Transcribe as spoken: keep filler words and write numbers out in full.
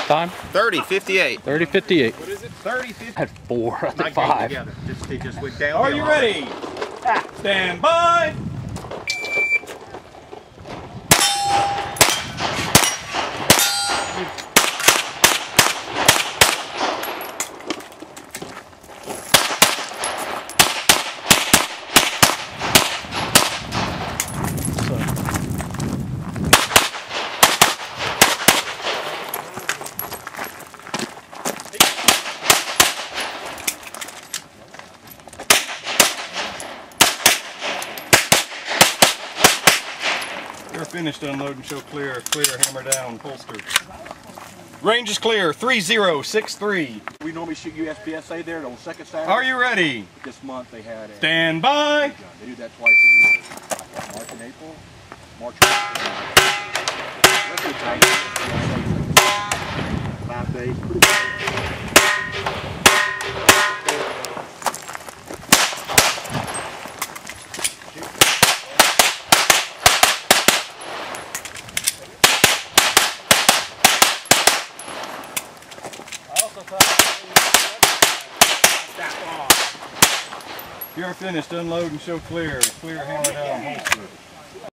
Time? thirty fifty-eight. thirty fifty-eight. What is it? thirty fifty-eight. I had four. I had five. Just, they just went down. Are you ready? Ah. Stand by. You're finished. Unload and show clear. Clear, hammer down, holster. Range is clear, three zero six three. We normally shoot U S P S A there on the second Saturday. Are you ready? This month they had a... Stand by. They do that twice a year. March and April. March and April. That's good time. Five days. You're finished. Unload and show clear. Clear, hammer down.